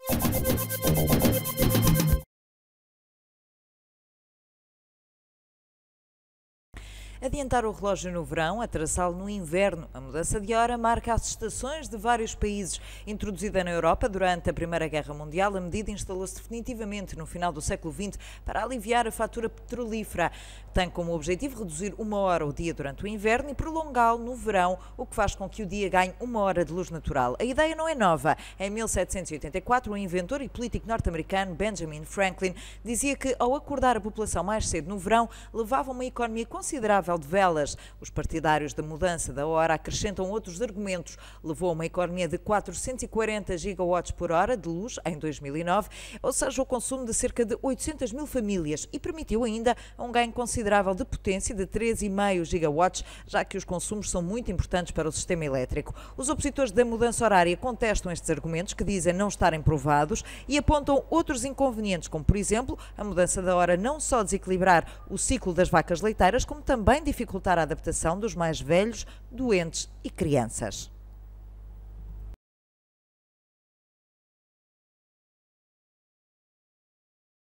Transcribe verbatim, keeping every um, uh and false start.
Adiantar o relógio no verão, atrasá-lo no inverno. A mudança de hora marca as estações de vários países. Introduzida na Europa durante a Primeira Guerra Mundial, a medida instalou-se definitivamente no final do século vinte para aliviar a fatura petrolífera. Tem como objetivo reduzir uma hora o dia durante o inverno e prolongá-lo no verão, o que faz com que o dia ganhe uma hora de luz natural. A ideia não é nova. Em mil setecentos e oitenta e quatro, o inventor e político norte-americano Benjamin Franklin dizia que, ao acordar a população mais cedo no verão, levava uma economia considerável de velas. Os partidários da mudança da hora acrescentam outros argumentos. Levou a uma economia de quatrocentos e quarenta gigawatts por hora de luz em dois mil e nove, ou seja, o consumo de cerca de oitocentas mil famílias, e permitiu ainda um ganho considerável de potência de três vírgula cinco gigawatts, já que os consumos são muito importantes para o sistema elétrico. Os opositores da mudança horária contestam estes argumentos, que dizem não estarem provados, e apontam outros inconvenientes, como, por exemplo, a mudança da hora não só desequilibrar o ciclo das vacas leiteiras, como também dificultar a adaptação dos mais velhos, doentes e crianças.